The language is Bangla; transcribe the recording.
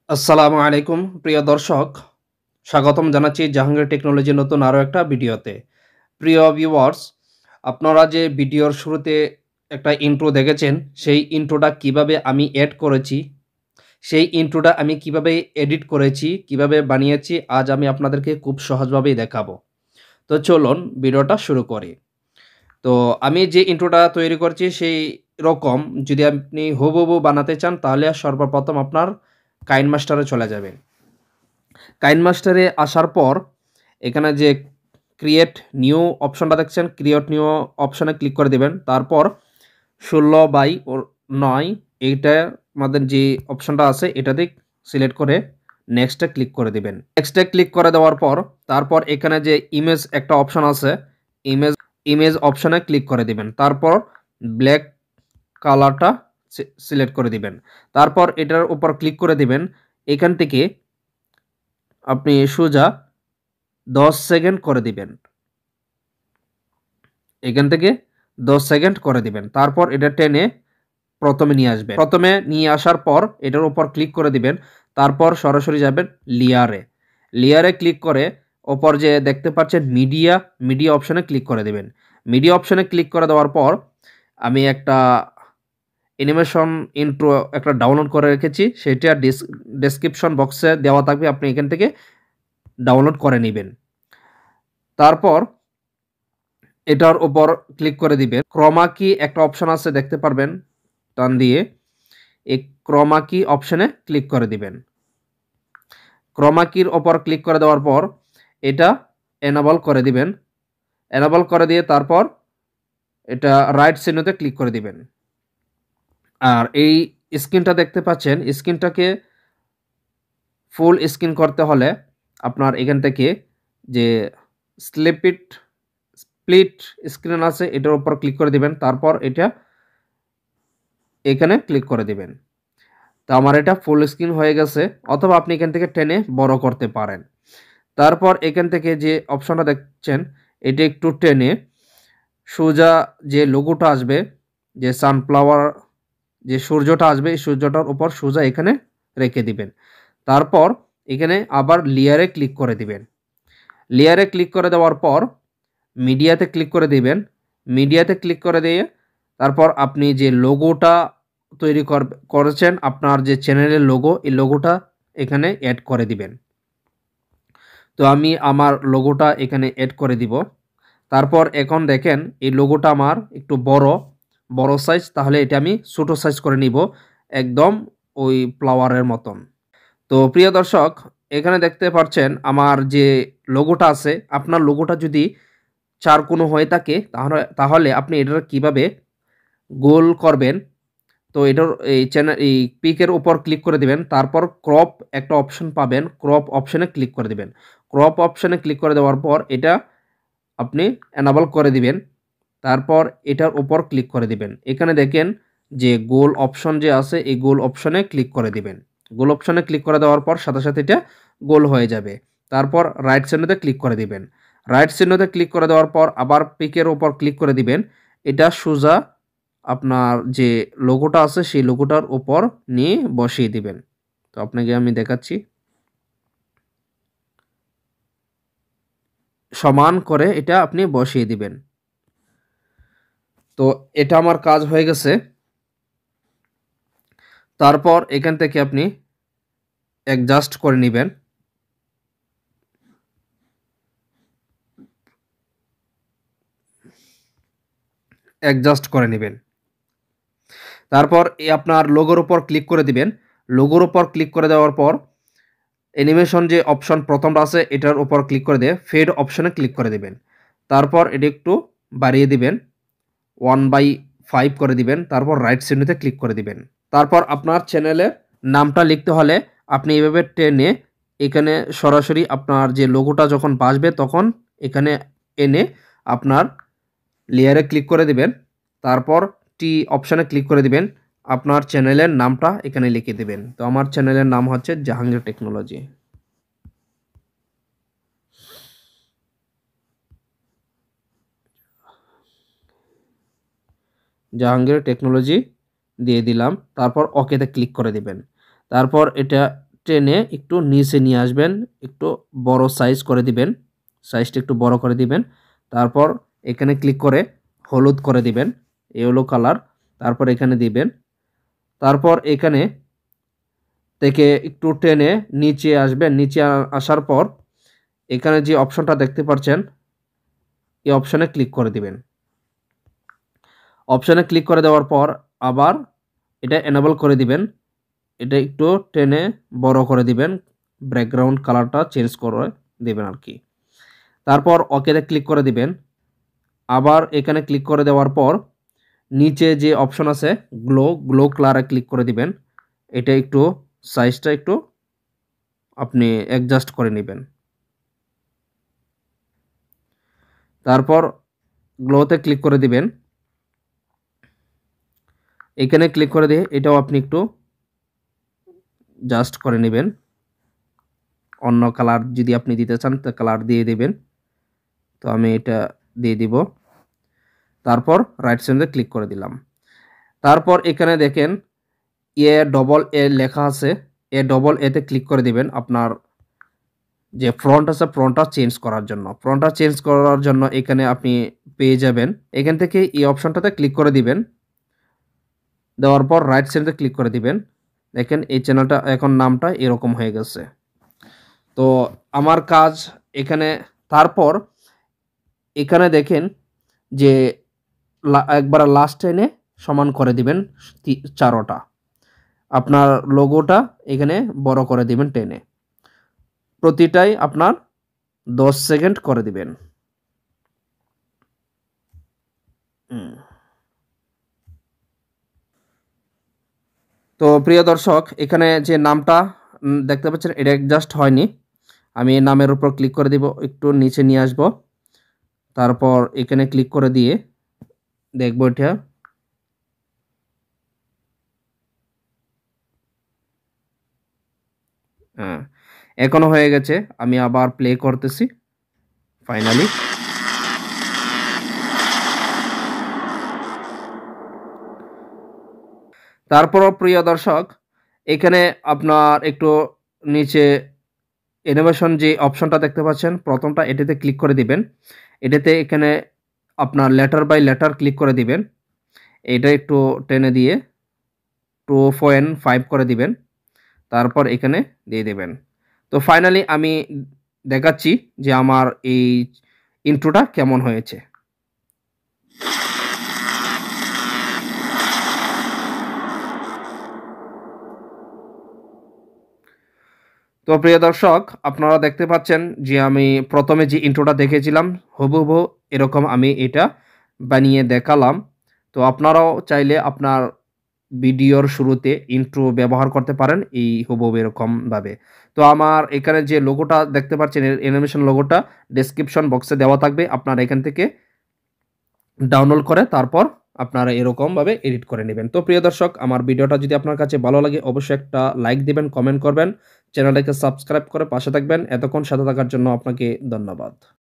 আসসালামু আলাইকুম প্রিয় দর্শক, স্বাগতম জানাচ্ছি জাহাঙ্গীর টেকনোলজির নতুন আরও একটা ভিডিওতে। প্রিয় ভিউয়ার্স, আপনারা যে ভিডিওর শুরুতে একটা ইন্ট্রো দেখেছেন, সেই ইন্ট্রোটা কিভাবে আমি এড করেছি, সেই ইন্ট্রোটা আমি কিভাবে এডিট করেছি, কিভাবে বানিয়েছি, আজ আমি আপনাদেরকে খুব সহজভাবেই দেখাবো। তো চলুন ভিডিওটা শুরু করি। তো আমি যে ইন্ট্রোটা তৈরি করছি সেই রকম যদি আপনি হুবহু বানাতে চান, তাহলে সর্বপ্রথম আপনার কাইনমাস্টারে চলে যাবেন। কাইনমাস্টারে আসার পর এখানে যে ক্রিয়েট নিউ অপশনটা দেখছেন, ক্রিয়েট নিউ অপশনে ক্লিক করে দেবেন। তারপর 16/9 এইটা আমাদের যে অপশনটা আছে এটাতে সিলেক্ট করে নেক্সটে ক্লিক করে দিবেন। নেক্সটে ক্লিক করে দেওয়ার পর তারপর এখানে যে ইমেজ একটা অপশন আছে, ইমেজ ইমেজ অপশনে ক্লিক করে দিবেন। তারপর ব্ল্যাক কালারটা সিলেক্ট করে দিবেন। তারপর এটার উপর ক্লিক করে দিবেন। এখান থেকে আপনি সোজা 10 সেকেন্ড করে দিবেন। এখান থেকে 10 সেকেন্ড করে দিবেন। তারপর এটা টেনে প্রথমে নিয়ে আসবেন। প্রথমে নিয়ে আসার পর এটার উপর ক্লিক করে দিবেন। তারপর সরাসরি যাবেন লেয়ারে। লেয়ারে ক্লিক করে ওপর যে দেখতে পাচ্ছেন মিডিয়া অপশনে ক্লিক করে দিবেন। মিডিয়া অপশনে ক্লিক করে দেওয়ার পর আমি একটা অ্যানিমেশন ইন্ট্রো একটা ডাউনলোড করে রেখেছি, সেটা ডেসক্রিপশন বক্সে দেওয়া থাকবে, আপনি এখান থেকে ডাউনলোড করে নেবেন। তারপর এটার উপর ক্লিক করে দিবেন। ক্রমা কি একটা অপশন আছে দেখতে পারবেন টান দিয়ে, এই ক্রমা কি অপশনে ক্লিক করে দিবেন। ক্রমা কির ওপর ক্লিক করে দেওয়ার পর এটা এনেবল করে দিবেন। এনেবল করে দিয়ে তারপর এটা রাইট চিহ্নতে ক্লিক করে দিবেন। আর এই স্ক্রিনটা দেখতে পাচ্ছেন, স্ক্রিনটাকে ফুল স্ক্রিন করতে হলে আপনার এখান থেকে যে স্প্লিট স্ক্রিন আছে এটার উপর ক্লিক করে দিবেন। তারপর এটা এখানে ক্লিক করে দিবেন। তো আমার এটা ফুল স্ক্রিন হয়ে গেছে, অথবা আপনি এখান থেকে টেনে বড় করতে পারেন। তারপর এখান থেকে যে অপশনটা দেখছেন এটা একটু টেনে সোজা যে লোগোটা আসবে, যে সানফ্লাওয়ার যে সূর্যটা আসবে, এই সূর্যটার উপর সোজা এখানে রেখে দিবেন। তারপর এখানে আবার লেয়ারে ক্লিক করে দিবেন। লেয়ারে ক্লিক করে দেওয়ার পর মিডিয়াতে ক্লিক করে দিবেন। মিডিয়াতে ক্লিক করে দিয়ে তারপর আপনি যে লোগোটা তৈরি করেছেন, আপনার যে চ্যানেলের লোগো, এই লোগোটা এখানে অ্যাড করে দিবেন। তো আমি আমার লোগোটা এখানে অ্যাড করে দিব। তারপর এখন দেখেন এই লোগোটা আমার একটু বড় সাইজ, তাহলে এটা আমি ছোট সাইজ করে নিব, একদম ওই ফ্লাওয়ারের মতন। তো প্রিয় দর্শক, এখানে দেখতে পাচ্ছেন আমার যে লোগোটা আছে, আপনার লোগোটা যদি চারকোনো হয়ে থাকে তাহলে আপনি এটার কিভাবে গোল করবেন। তো এটার এই পিকের উপর ক্লিক করে দিবেন। তারপর ক্রপ একটা অপশন পাবেন, ক্রপ অপশনে ক্লিক করে দিবেন। ক্রপ অপশনে ক্লিক করে দেওয়ার পর এটা আপনি এনেবল করে দিবেন। তারপর এটার উপর ক্লিক করে দিবেন। এখানে দেখেন যে গোল অপশন যে আছে, এই গোল অপশনে ক্লিক করে দিবেন। গোল অপশনে ক্লিক করে দেওয়ার পর সাথে সাথে এটা গোল হয়ে যাবে। তারপর রাইট চিহ্নতে ক্লিক করে দিবেন। রাইট চিহ্নতে ক্লিক করে দেওয়ার পর আবার পিকের উপর ক্লিক করে দিবেন। এটা সোজা আপনার যে লোগোটা আছে সেই লোগোটার উপর নিয়ে বসিয়ে দিবেন। তো আপনাকে আমি দেখাচ্ছি, সমান করে এটা আপনি বসিয়ে দিবেন। তো এটা আমার কাজ হয়ে গেছে। তারপর এখান থেকে আপনি অ্যাডজাস্ট করে নেবেন। অ্যাডজাস্ট করে নেবেন। তারপর আপনার লোগোর উপর ক্লিক করে দিবেন। লোগোর উপর ক্লিক করে দেওয়ার পর অ্যানিমেশন যে অপশন প্রথমটা আছে এটার উপর ক্লিক করে দিয়ে ফেড অপশনে ক্লিক করে দিবেন। তারপর এটি একটু বাড়িয়ে দিবেন, 1/5 করে দিবেন। তারপর রাইট চিহ্নতে ক্লিক করে দিবেন। তারপর আপনার চ্যানেলের নামটা লিখতে হলে আপনি এভাবে টেনে এখানে সরাসরি আপনার যে লোগোটা যখন বাসবে তখন এখানে এনে আপনার লেয়ারে ক্লিক করে দিবেন। তারপর টি অপশানে ক্লিক করে দিবেন। আপনার চ্যানেলের নামটা এখানে লিখে দিবেন। তো আমার চ্যানেলের নাম হচ্ছে জাহাঙ্গীর টেকনোলজি। জাহাঙ্গীর টেকনোলজি দিয়ে দিলাম। তারপর ওকেতে ক্লিক করে দিবেন। তারপর এটা টেনে একটু নিচে নিয়ে আসবেন, একটু বড় সাইজ করে দিবেন, সাইজটা একটু বড় করে দিবেন। তারপর এখানে ক্লিক করে হলুদ করে দিবেন, ইয়েলো কালার। তারপর এখানে দিবেন। তারপর এখানে থেকে একটু টেনে নিচে আসবেন। নিচে আসার পর এখানে যে অপশনটা দেখতে পাচ্ছেন এই অপশনে ক্লিক করে দিবেন। অপশনে ক্লিক করে দেওয়ার পর আবার এটা এনেবল করে দিবেন। এটা একটু টেনে বড় করে দিবেন, ব্যাকগ্রাউন্ড কালারটা চেঞ্জ করে দিবেন আর কি। তারপর ওকেতে ক্লিক করে দিবেন। আবার এখানে ক্লিক করে দেওয়ার পর নিচে যে অপশন আছে গ্লো কালারে ক্লিক করে দিবেন। এটা একটু সাইজটা একটু আপনি অ্যাডজাস্ট করে নেবেন। তারপর গ্লোতে ক্লিক করে দিবেন। এখানে ক্লিক করে দিয়ে এটাও আপনি একটু জাস্ট করে নেবেন। অন্য কালার যদি আপনি দিতে চান তো কালার দিয়ে দিবেন। তো আমি এটা দিয়ে দিব। তারপর রাইট সাইডে ক্লিক করে দিলাম। তারপর এখানে দেখেন এ লেখা আছে, এতে ক্লিক করে দিবেন আপনার যে ফ্রন্ট আছে ফ্রন্টটা চেঞ্জ করার জন্য। ফ্রন্টটা চেঞ্জ করার জন্য এখানে আপনি পেয়ে যাবেন। এখান থেকে এই অপশনটাতে ক্লিক করে দিবেন। দেওয়ার পর রাইট সাইডে ক্লিক করে দিবেন। দেখেন এই চ্যানেলটা এখন নামটা এরকম হয়ে গেছে। তো আমার কাজ এখানে। তারপর এখানে দেখেন যে একবার লাস্ট এনে সমান করে দিবেন চারোটা। আপনার লোগোটা এখানে বড় করে দিবেন টেনে। প্রতিটাই আপনার 10 সেকেন্ড করে দিবেন। তো প্রিয় দর্শক, এখানে যে নামটা দেখতে পাচ্ছেন এটা অ্যাডজাস্ট হয়নি। আমি নামের উপর ক্লিক করে দিব, একটু নিচে নিয়ে আসব। তারপর এখানে ক্লিক করে দিয়ে দেখব এটা। হ্যাঁ, এখনো হয়ে গেছে। আমি আবার প্লে করতেছি। ফাইনালি তারপরও প্রিয় দর্শক, এখানে আপনার একটু নিচে অ্যানিমেশন যে অপশনটা দেখতে পাচ্ছেন প্রথমটা, এটাতে ক্লিক করে দিবেন। এটাতে এখানে আপনার লেটার বাই লেটার ক্লিক করে দিবেন। এটা একটু টেনে দিয়ে 2.5 করে দিবেন। তারপর এখানে দিয়ে দেবেন। তো ফাইনালি আমি দেখাচ্ছি যে আমার এই ইন্ট্রোটা কেমন হয়েছে। তো প্রিয় দর্শক, আপনারা দেখতে পাচ্ছেন যে আমি প্রথমে যে ইন্ট্রোটা দেখেছিলাম হুবহু এরকম আমি এটা বানিয়ে দেখালাম। তো আপনারাও চাইলে আপনার ভিডিওর শুরুতে ইন্ট্রো ব্যবহার করতে পারেন এই হুবহু এরকমভাবে। তো আমার এখানে যে লোগোটা দেখতে পাচ্ছেন অ্যানিমেশন লোগোটা ডেসক্রিপশন বক্সে দেওয়া থাকবে। আপনারা এখান থেকে ডাউনলোড করে তারপর আপনারা এরকমভাবে এডিট করে নেবেন। তো প্রিয় দর্শক, আমার ভিডিওটা যদি আপনার কাছে ভালো লাগে অবশ্যই একটা লাইক দিবেন, কমেন্ট করবেন, চ্যানেলটাকে সাবস্ক্রাইব করে পাশে থাকবেন। এতক্ষণ সাথে থাকার জন্য আপনাকে ধন্যবাদ।